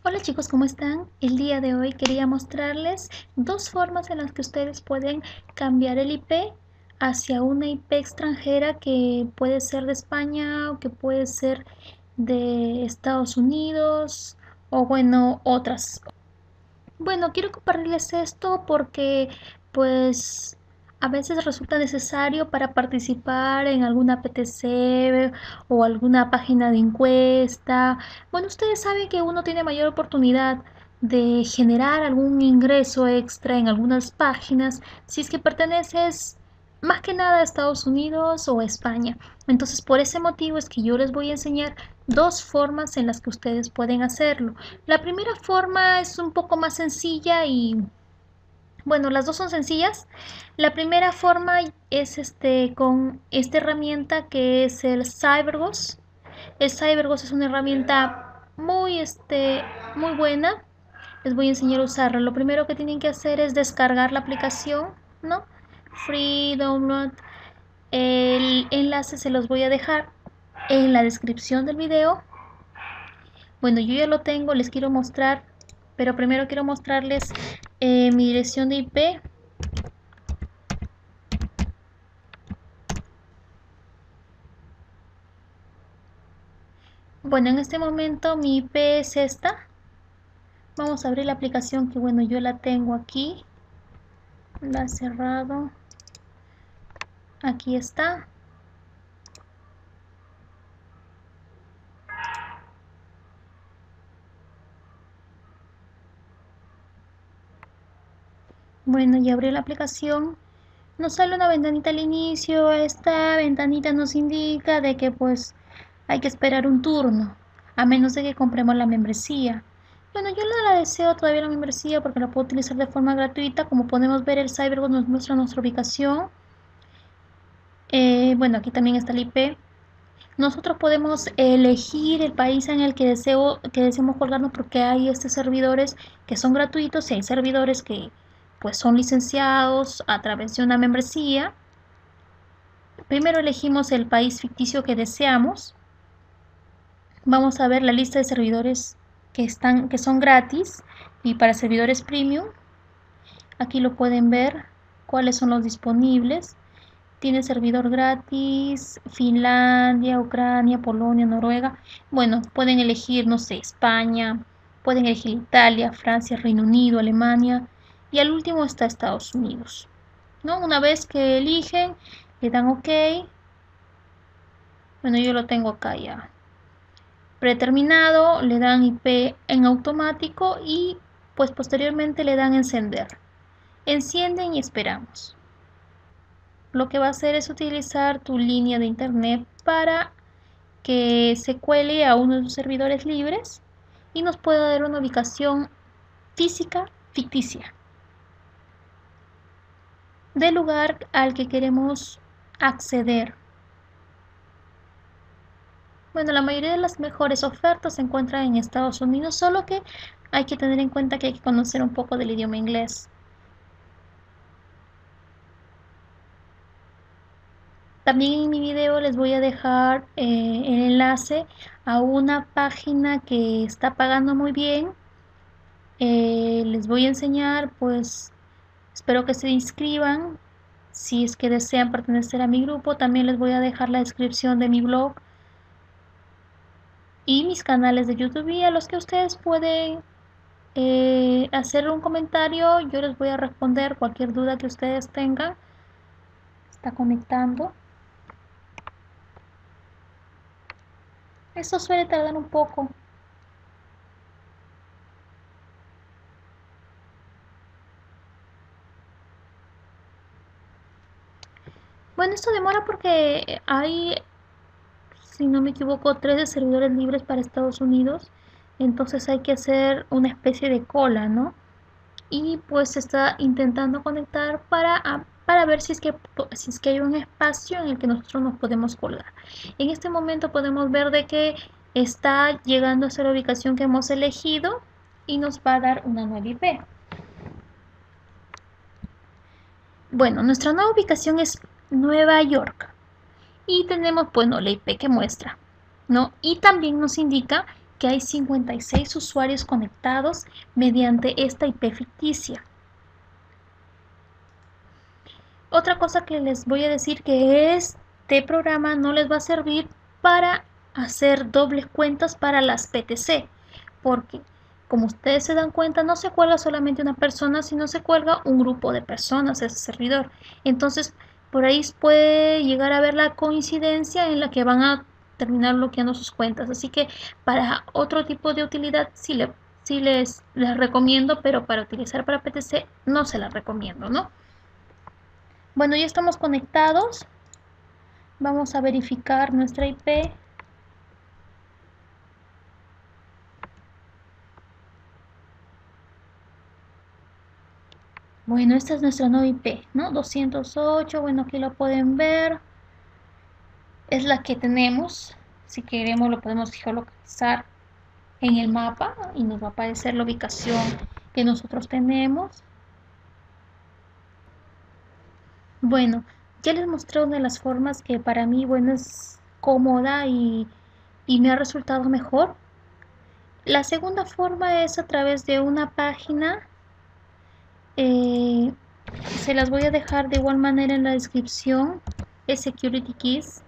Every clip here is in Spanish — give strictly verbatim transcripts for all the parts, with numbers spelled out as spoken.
Hola chicos, ¿cómo están? El día de hoy quería mostrarles dos formas en las que ustedes pueden cambiar el I P hacia una I P extranjera que puede ser de España o que puede ser de Estados Unidos o bueno, otras. Bueno, quiero compartirles esto porque pues a veces resulta necesario para participar en alguna P T C o alguna página de encuesta. Bueno, ustedes saben que uno tiene mayor oportunidad de generar algún ingreso extra en algunas páginas si es que perteneces más que nada a Estados Unidos o a España. Entonces, por ese motivo es que yo les voy a enseñar dos formas en las que ustedes pueden hacerlo. La primera forma es un poco más sencilla y bueno, las dos son sencillas. La primera forma es este con esta herramienta que es el CyberGhost. El CyberGhost es una herramienta muy este muy buena. Les voy a enseñar a usarla. Lo primero que tienen que hacer es descargar la aplicación, ¿no? Free download. El enlace se los voy a dejar en la descripción del video. Bueno, yo ya lo tengo, les quiero mostrar, pero primero quiero mostrarles eh, mi dirección de I P. Bueno, en este momento mi I P es esta. Vamos a abrir la aplicación que bueno, yo la tengo aquí. La he cerrado. Aquí está. Bueno, ya abrí la aplicación. Nos sale una ventanita al inicio. Esta ventanita nos indica de que pues hay que esperar un turno, a menos de que compremos la membresía. Bueno, yo no la deseo todavía la membresía porque la puedo utilizar de forma gratuita. Como podemos ver, el CyberGhost nos muestra nuestra ubicación. Eh, bueno, aquí también está el I P. Nosotros podemos elegir el país en el que, deseo, que deseamos colgarnos porque hay estos servidores que son gratuitos y hay servidores que pues son licenciados a través de una membresía. Primero elegimos el país ficticio que deseamos. Vamos a ver la lista de servidores que, están, que son gratis y para servidores premium. Aquí lo pueden ver cuáles son los disponibles. Tiene servidor gratis, Finlandia, Ucrania, Polonia, Noruega. Bueno, pueden elegir, no sé, España, pueden elegir Italia, Francia, Reino Unido, Alemania y al último está Estados Unidos, ¿no? Una vez que eligen, le dan OK. Bueno, yo lo tengo acá ya predeterminado, le dan I P en automático y pues posteriormente le dan encender. Encienden y esperamos. Lo que va a hacer es utilizar tu línea de internet para que se cuele a uno de sus servidores libres y nos pueda dar una ubicación física ficticia del lugar al que queremos acceder. Bueno, la mayoría de las mejores ofertas se encuentran en Estados Unidos, solo que hay que tener en cuenta que hay que conocer un poco del idioma inglés. También en mi video les voy a dejar eh, el enlace a una página que está pagando muy bien. Eh, les voy a enseñar, pues espero que se inscriban si es que desean pertenecer a mi grupo. También les voy a dejar la descripción de mi blog y mis canales de YouTube y a los que ustedes pueden eh, hacer un comentario. Yo les voy a responder cualquier duda que ustedes tengan. Está conectando. Esto suele tardar un poco. Bueno, esto demora porque hay, si no me equivoco, trece servidores libres para Estados Unidos. Entonces hay que hacer una especie de cola, ¿no? Y pues se está intentando conectar para, para ver si es, que, si es que hay un espacio en el que nosotros nos podemos colgar. En este momento podemos ver de que está llegando a ser la ubicación que hemos elegido y nos va a dar una nueva I P. Bueno, nuestra nueva ubicación es Nueva York y tenemos, bueno, la I P que muestra, ¿no? Y también nos indica que hay cincuenta y seis usuarios conectados mediante esta I P ficticia. Otra cosa que les voy a decir, que este programa no les va a servir para hacer dobles cuentas para las P T C, porque como ustedes se dan cuenta, no se cuelga solamente una persona, sino se cuelga un grupo de personas ese servidor. Entonces, por ahí puede llegar a haber la coincidencia en la que van a terminar bloqueando sus cuentas. Así que para otro tipo de utilidad sí, le, sí les, les recomiendo, pero para utilizar para P T C no se las recomiendo, ¿no? Bueno, ya estamos conectados. Vamos a verificar nuestra I P. Bueno, esta es nuestra nueva I P, ¿no? doscientos ocho, bueno, aquí lo pueden ver. Es la que tenemos. Si queremos lo podemos geolocalizar en el mapa y nos va a aparecer la ubicación que nosotros tenemos. Bueno, ya les mostré una de las formas que para mí, bueno, es cómoda y, y me ha resultado mejor. La segunda forma es a través de una página. Eh, se las voy a dejar de igual manera en la descripción. Es Security Keys.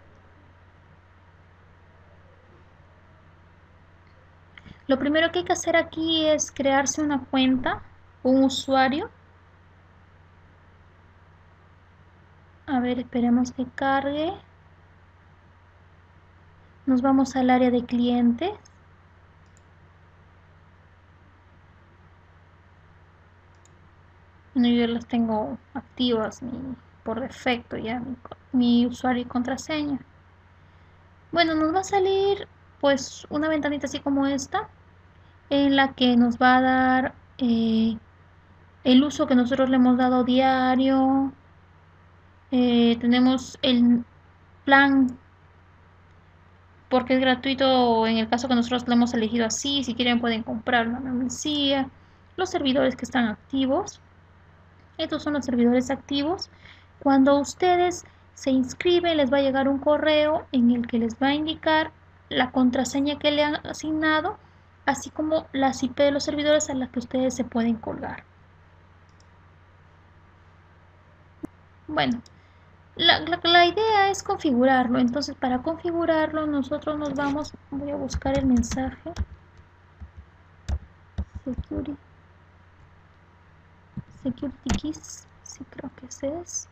Lo primero que hay que hacer aquí es crearse una cuenta, un usuario. A ver, esperemos que cargue. Nos vamos al área de clientes. Bueno, yo las tengo activas mi, por defecto ya, mi, mi usuario y contraseña. Bueno, nos va a salir pues una ventanita así como esta, en la que nos va a dar eh, el uso que nosotros le hemos dado diario. Eh, tenemos el plan porque es gratuito en el caso que nosotros lo hemos elegido así. Si quieren pueden comprar una membresía. Los servidores que están activos. Estos son los servidores activos. Cuando ustedes se inscriben les va a llegar un correo en el que les va a indicar la contraseña que le han asignado, así como las I P de los servidores a las que ustedes se pueden colgar. Bueno, la, la, la idea es configurarlo. Entonces, para configurarlo nosotros nos vamos, voy a buscar el mensaje. Security, Security Keys, sí creo que ese es.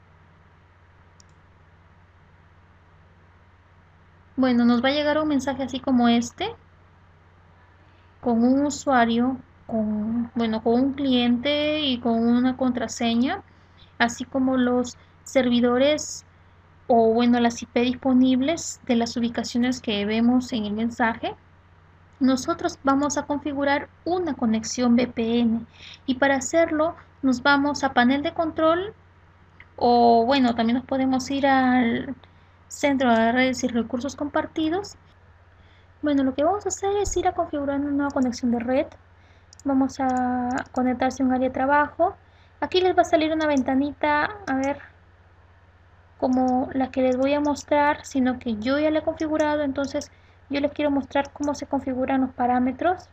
Bueno, nos va a llegar un mensaje así como este, con un usuario, con, bueno, con un cliente y con una contraseña, así como los servidores o bueno, las I P disponibles de las ubicaciones que vemos en el mensaje. Nosotros vamos a configurar una conexión V P N y para hacerlo nos vamos a panel de control o bueno, también nos podemos ir al centro de redes y recursos compartidos. Bueno, lo que vamos a hacer es ir a configurar una nueva conexión de red. Vamos a conectarse a un área de trabajo. Aquí les va a salir una ventanita, a ver, como la que les voy a mostrar, sino que yo ya la he configurado. Entonces yo les quiero mostrar cómo se configuran los parámetros.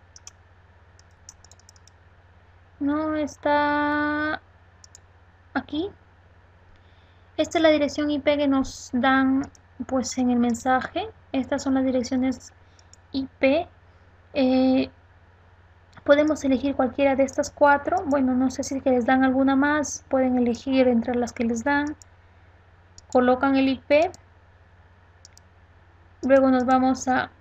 No está aquí. Esta es la dirección I P que nos dan pues en el mensaje. Estas son las direcciones I P. Eh, podemos elegir cualquiera de estas cuatro. Bueno, no sé si que les dan alguna más. Pueden elegir entre las que les dan. Colocan el I P. Luego nos vamos a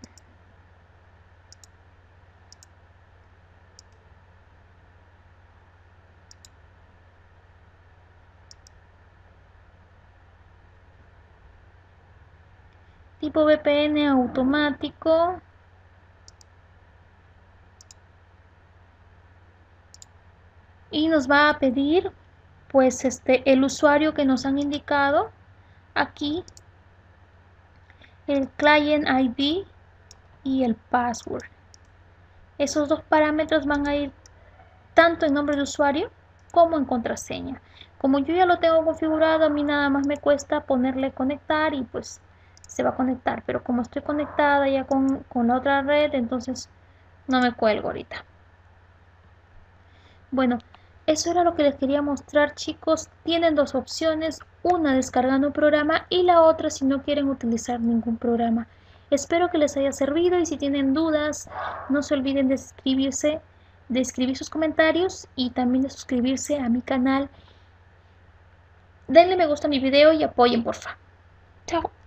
tipo V P N automático. Y nos va a pedir pues este el usuario que nos han indicado aquí, el client I D y el password. Esos dos parámetros van a ir tanto en nombre de usuario como en contraseña. Como yo ya lo tengo configurado, a mí nada más me cuesta ponerle conectar y pues se va a conectar, pero como estoy conectada ya con, con la otra red, entonces no me cuelgo ahorita. Bueno, eso era lo que les quería mostrar, chicos. Tienen dos opciones, una descargando un programa y la otra si no quieren utilizar ningún programa. Espero que les haya servido y si tienen dudas, no se olviden de suscribirse, de escribir sus comentarios y también de suscribirse a mi canal. Denle me gusta a mi video y apoyen, porfa. Chao.